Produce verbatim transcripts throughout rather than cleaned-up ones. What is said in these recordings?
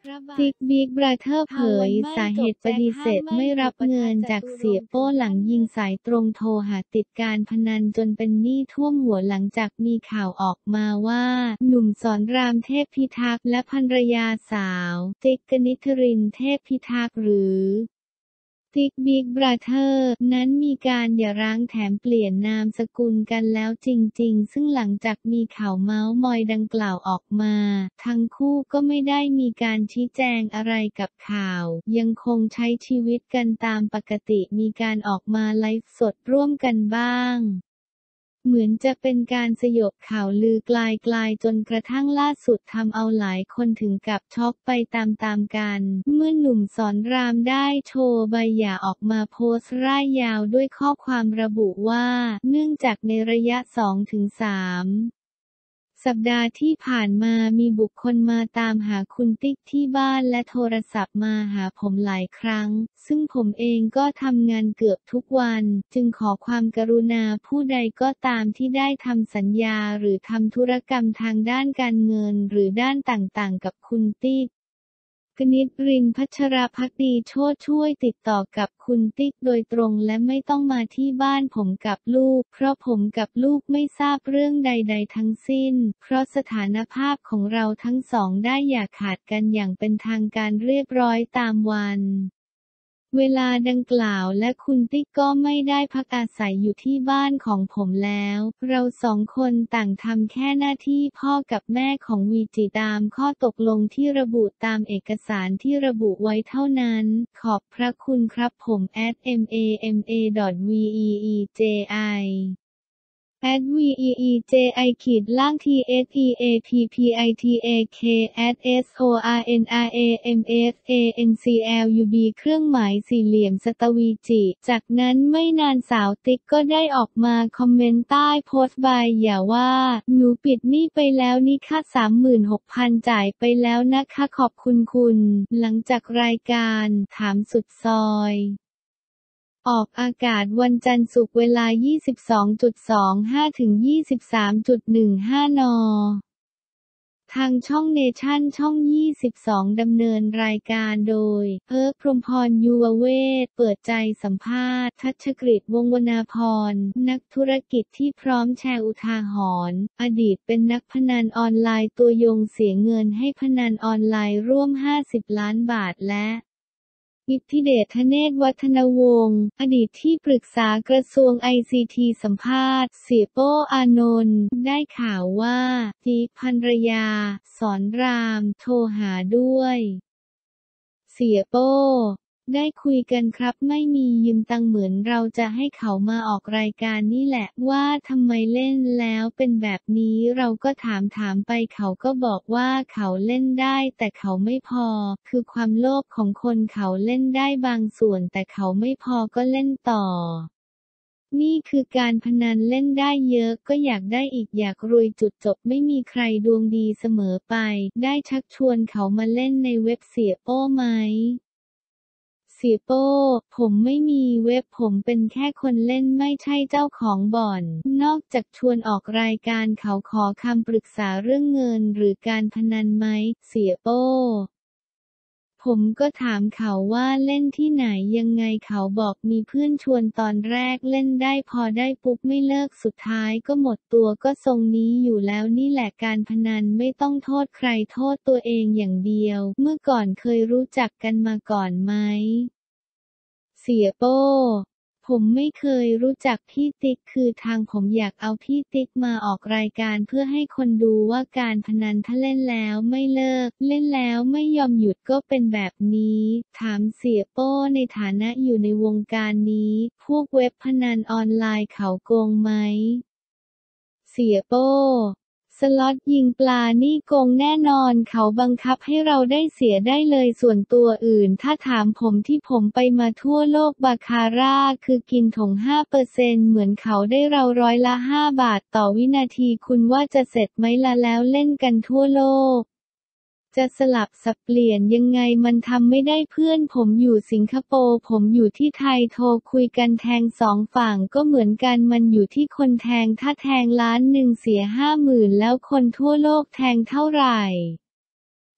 ติ๊กบิ๊กบราเธอร์เผยสาเหตุปฏิเสธไม่รับเงินจากเสียโป้หลังยิงสายตรงโทรหาติดการพนันจนเป็นหนี้ท่วมหัวหลังจากมีข่าวออกมาว่าหนุ่มสอนรามเทพพิทักษ์และภรรยาสาวติ๊กกนิษฐรินเทพพิทักษ์หรือติ๊กบิ๊กบราเธอร์นั้นมีการหย่าร้างแถมเปลี่ยนนามสกุลกันแล้วจริงๆซึ่งหลังจากมีข่าวเม้ามอยดังกล่าวออกมาทั้งคู่ก็ไม่ได้มีการชี้แจงอะไรกับข่าวยังคงใช้ชีวิตกันตามปกติมีการออกมาไลฟ์สดร่วมกันบ้างเหมือนจะเป็นการสยบข่าวลือกลายๆจนกระทั่งล่าสุดทำเอาหลายคนถึงกับช็อกไปตามๆกันเมื่อหนุ่มสอนรามได้โชว์ใบหย่าออกมาโพสต์ร่ายยาวด้วยข้อความระบุว่าเนื่องจากในระยะ สองถึงสามสัปดาห์ที่ผ่านมามีบุคคลมาตามหาคุณติ๊กที่บ้านและโทรศัพท์มาหาผมหลายครั้งซึ่งผมเองก็ทำงานเกือบทุกวันจึงขอความกรุณาผู้ใดก็ตามที่ได้ทำสัญญาหรือทำธุรกรรมทางด้านการเงินหรือด้านต่างๆกับคุณติ๊กกนิษฐริน พัชรภักดีโชติช่วยติดต่อกับคุณติ๊กโดยตรงและไม่ต้องมาที่บ้านผมกับลูกเพราะผมกับลูกไม่ทราบเรื่องใดๆทั้งสิ้นเพราะสถานภาพของเราทั้งสองได้อย่าขาดกันอย่างเป็นทางการเรียบร้อยตามวันเวลาดังกล่าวและคุณติ๊กก็ไม่ได้พักอาศัยอยู่ที่บ้านของผมแล้วเราสองคนต่างทำแค่หน้าที่พ่อกับแม่ของวีจิตามข้อตกลงที่ระบุตามเอกสารที่ระบุไว้เท่านั้นขอบพระคุณครับผม แอท เอ็ม เอ เอ็ม เอ ดอท วี อี อี เจ ไอแอท วี อี อี เจ ไอ ขีดล่าง ที เอส อี เอ พี พี ไอ ที เอ เค แอท เอส โอ อาร์ เอ็น อาร์ เอ เอ็ม เอส เอ เอ็น ซี แอล ยู บี เครื่องหมายสี่เหลี่ยมสตวีจิจากนั้นไม่นานสาวติ๊กก็ได้ออกมาคอมเมนต์ใต้โพสต์ใบหย่าว่าหนูปิดหนี้ไปแล้วนี่ค่ะ สามหมื่นหกพัน จ่ายไปแล้วนะคะขอบคุณคุณหลังจากรายการถามสุดซอยออกอากาศวันจันทร์ศุกร์เวลา ยี่สิบสองนาฬิกายี่สิบห้า ถึง ยี่สิบสามนาฬิกาสิบห้า น. ทางช่องเนชั่นช่อง ยี่สิบสอง ดำเนินรายการโดยเอิร์ธ พรหมพร ยูวเวศเปิดใจสัมภาษณ์ทัชกฤษ วงศ์วนาพรนักธุรกิจที่พร้อมแชร์อุทาหรณ์อดีตเป็นนักพนันออนไลน์ตัวยงเสียเงินให้พนันออนไลน์ร่วมห้าสิบล้านบาทและอิทธิเดช ธเนศ วัฒนวงศ์อดีตที่ปรึกษากระทรวง ไอ ซี ที สัมภาษณ์เสียโป้ อานนท์ได้ข่าวว่าติ๊กภรรยาสอนรามโทรหาด้วยเสียโป้ได้คุยกันครับไม่มียืมตังค์เหมือนเราจะให้เขามาออกรายการนี่แหละว่าทำไมเล่นแล้วเป็นแบบนี้เราก็ถามถามไปเขาก็บอกว่าเขาเล่นได้แต่เขาไม่พอคือความโลภของคนเขาเล่นได้บางส่วนแต่เขาไม่พอก็เล่นต่อนี่คือการพนันเล่นได้เยอะก็อยากได้อีกอยากรวยจุดจบไม่มีใครดวงดีเสมอไปได้ชักชวนเขามาเล่นในเว็บเสียโป้ไหมเสียโป้ผมไม่มีเว็บผมเป็นแค่คนเล่นไม่ใช่เจ้าของบ่อนนอกจากชวนออกรายการเขาขอคำปรึกษาเรื่องเงินหรือการพนันไหมเสียโป้ผมก็ถามเขาว่าเล่นที่ไหนยังไงเขาบอกมีเพื่อนชวนตอนแรกเล่นได้พอได้ปุ๊บไม่เลิกสุดท้ายก็หมดตัวก็ทรงนี้อยู่แล้วนี่แหละการพนันไม่ต้องโทษใครโทษตัวเองอย่างเดียวเมื่อก่อนเคยรู้จักกันมาก่อนไหมเสียโป้ผมไม่เคยรู้จักพี่ติ๊กคือทางผมอยากเอาพี่ติ๊กมาออกรายการเพื่อให้คนดูว่าการพนันถ้าเล่นแล้วไม่เลิกเล่นแล้วไม่ยอมหยุดก็เป็นแบบนี้ถามเสียโป้ในฐานะอยู่ในวงการนี้พวกเว็บพนันออนไลน์เขาโกงไหมเสียโป้สล็อตยิงปลานี่โกงแน่นอนเขาบังคับให้เราได้เสียได้เลยส่วนตัวอื่นถ้าถามผมที่ผมไปมาทั่วโลกบาคาร่าคือกินถง ห้าเปอร์เซ็นต์ เหมือนเขาได้เราร้อยละห้าบาทต่อวินาทีคุณว่าจะเสร็จไหมล่ะแล้วเล่นกันทั่วโลกจะสลับสับเปลี่ยนยังไงมันทำไม่ได้เพื่อนผมอยู่สิงคโปร์ผมอยู่ที่ไทยโทรคุยกันแทงสองฝั่งก็เหมือนกันมันอยู่ที่คนแทงถ้าแทงล้านหนึ่งเสียห้าหมื่นแล้วคนทั่วโลกแทงเท่าไหร่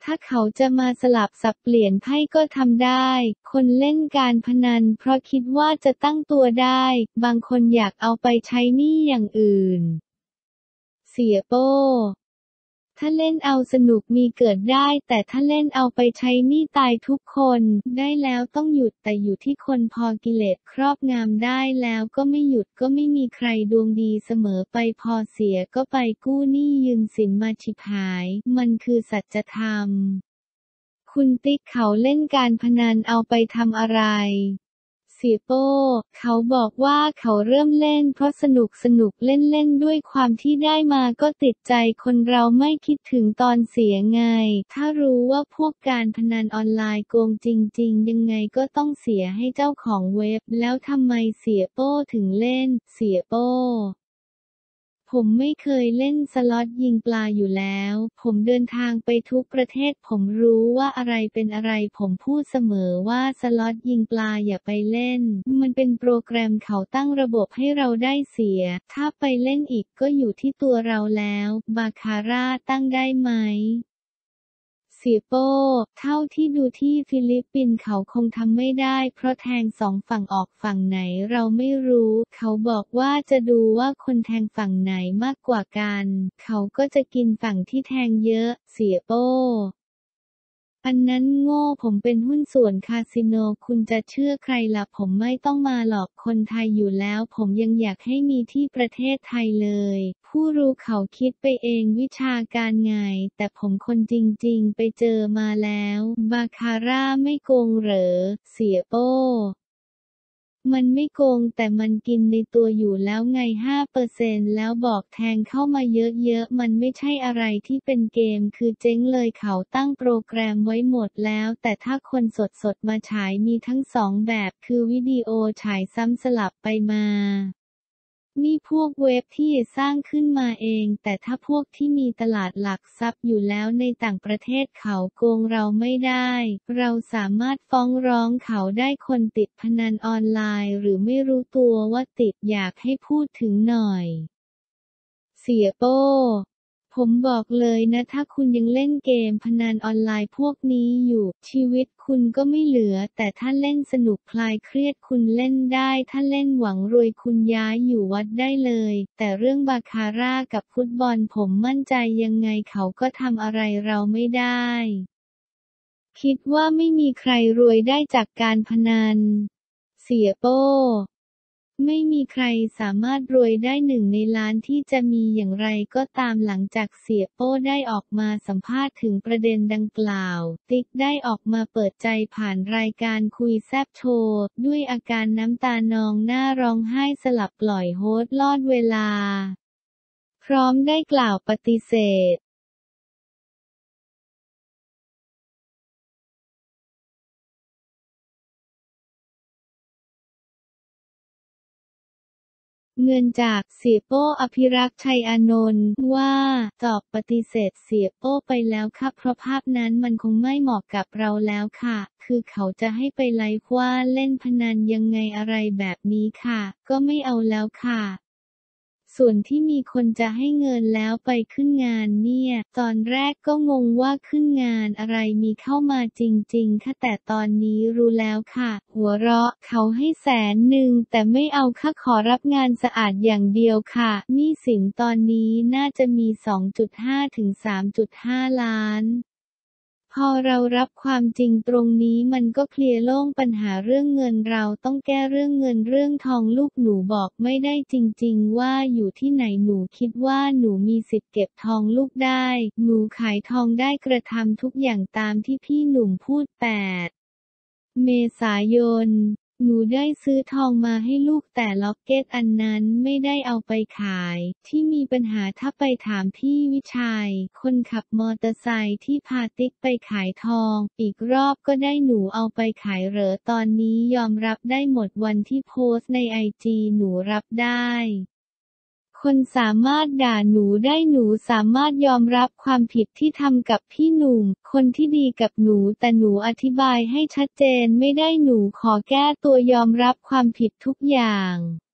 ถ้าเขาจะมาสลับสับเปลี่ยนไพ่ก็ทำได้ คนเล่นการพนันเพราะคิดว่าจะตั้งตัวได้ บางคนอยากเอาไปใช้หนี้อย่างอื่น เสียโป้ถ้าเล่นเอาสนุกมีเกิดได้แต่ถ้าเล่นเอาไปใช้หนี้ตายทุกคนได้แล้วต้องหยุดแต่อยู่ที่คนพอกิเลสครอบงำได้แล้วก็ไม่หยุดก็ไม่มีใครดวงดีเสมอไปพอเสียก็ไปกู้หนี้ยืมสินมาฉิบหายมันคือสัจธรรมคุณติ๊กเขาเล่นการพนันเอาไปทำอะไรเสียโป้เขาบอกว่าเขาเริ่มเล่นเพราะสนุกสนุกเล่นๆด้วยความที่ได้มาก็ติดใจคนเราไม่คิดถึงตอนเสียไงถ้ารู้ว่าพวกการพนันออนไลน์โกงจริงๆยังไงก็ต้องเสียให้เจ้าของเว็บแล้วทำไมเสียโป้ถึงเล่นเสียโป้ผมไม่เคยเล่นสล็อตยิงปลาอยู่แล้วผมเดินทางไปทุกประเทศผมรู้ว่าอะไรเป็นอะไรผมพูดเสมอว่าสล็อตยิงปลาอย่าไปเล่นมันเป็นโปรแกรมเขาตั้งระบบให้เราได้เสียถ้าไปเล่นอีกก็อยู่ที่ตัวเราแล้วบาคาร่าตั้งได้ไหมเสียโป้เท่าที่ดูที่ฟิลิปปินส์เขาคงทำไม่ได้เพราะแทงสองฝั่งออกฝั่งไหนเราไม่รู้เขาบอกว่าจะดูว่าคนแทงฝั่งไหนมากกว่ากันเขาก็จะกินฝั่งที่แทงเยอะเสียโป้อันนั้นโง่ผมเป็นหุ้นส่วนคาสิโนคุณจะเชื่อใครล่ะผมไม่ต้องมาหลอกคนไทยอยู่แล้วผมยังอยากให้มีที่ประเทศไทยเลยผู้รู้เขาคิดไปเองวิชาการไงแต่ผมคนจริงๆไปเจอมาแล้วบาคาร่าไม่โกงเหรอเสียโป้มันไม่โกงแต่มันกินในตัวอยู่แล้วไง ห้าเปอร์เซ็นต์ แล้วบอกแทงเข้ามาเยอะๆมันไม่ใช่อะไรที่เป็นเกมคือเจ๊งเลยเขาตั้งโปรแกรมไว้หมดแล้วแต่ถ้าคนสดๆมาฉายมีทั้งสองแบบคือวิดีโอฉายซ้ำสลับไปมานี่พวกเว็บที่สร้างขึ้นมาเองแต่ถ้าพวกที่มีตลาดหลักทรัพย์อยู่แล้วในต่างประเทศเขาโกงเราไม่ได้เราสามารถฟ้องร้องเขาได้คนติดพนันออนไลน์หรือไม่รู้ตัวว่าติดอยากให้พูดถึงหน่อยเสียโป้ผมบอกเลยนะถ้าคุณยังเล่นเกมพนันออนไลน์พวกนี้อยู่ชีวิตคุณก็ไม่เหลือแต่ถ้าเล่นสนุกคลายเครียดคุณเล่นได้ถ้าเล่นหวังรวยคุณย้ายอยู่วัดได้เลยแต่เรื่องบาคาร่ากับฟุตบอลผมมั่นใจยังไงเขาก็ทำอะไรเราไม่ได้คิดว่าไม่มีใครรวยได้จากการพนันเสียโป้ไม่มีใครสามารถรวยได้หนึ่งในล้านที่จะมีอย่างไรก็ตามหลังจากเสียโป้ได้ออกมาสัมภาษณ์ถึงประเด็นดังกล่าวติ๊กได้ออกมาเปิดใจผ่านรายการคุยแซ่บโชว์ด้วยอาการน้ำตานองหน้าร้องไห้สลับปล่อยโฮสต์ลอดเวลาพร้อมได้กล่าวปฏิเสธเงินจากเสียโป้อภิรักษ์ชัยอานนท์ว่าตอบปฏิเสธเสียโป้ไปแล้วค่ะเพราะภาพนั้นมันคงไม่เหมาะกับเราแล้วค่ะคือเขาจะให้ไปไลฟ์ว่าเล่นพนันยังไงอะไรแบบนี้ค่ะก็ไม่เอาแล้วค่ะส่วนที่มีคนจะให้เงินแล้วไปขึ้นงานเนี่ยตอนแรกก็งงว่าขึ้นงานอะไรมีเข้ามาจริงๆค่ะแต่ตอนนี้รู้แล้วค่ะหัวเราะเขาให้แสนหนึ่งแต่ไม่เอาค่ะขอรับงานสะอาดอย่างเดียวค่ะหนี้สินตอนนี้น่าจะมี สองจุดห้า ถึง สามจุดห้า ล้านพอเรารับความจริงตรงนี้มันก็เคลียร์โล่งปัญหาเรื่องเงินเราต้องแก้เรื่องเงินเรื่องทองลูกหนูบอกไม่ได้จริงๆว่าอยู่ที่ไหนหนูคิดว่าหนูมีสิทธิ์เก็บทองลูกได้หนูขายทองได้กระทำทุกอย่างตามที่พี่หนุ่มพูดแปดเมษายนหนูได้ซื้อทองมาให้ลูกแต่ล็อกเก็ตอันนั้นไม่ได้เอาไปขายที่มีปัญหาถ้าไปถามพี่วิชัยคนขับมอเตอร์ไซค์ที่พาติ๊กไปขายทองอีกรอบก็ได้หนูเอาไปขายเหรอตอนนี้ยอมรับได้หมดวันที่โพสต์ในไอจีหนูรับได้คนสามารถด่าหนูได้หนูสามารถยอมรับความผิดที่ทำกับพี่หนุ่มคนที่ดีกับหนูแต่หนูอธิบายให้ชัดเจนไม่ได้หนูขอแก้ตัวยอมรับความผิดทุกอย่าง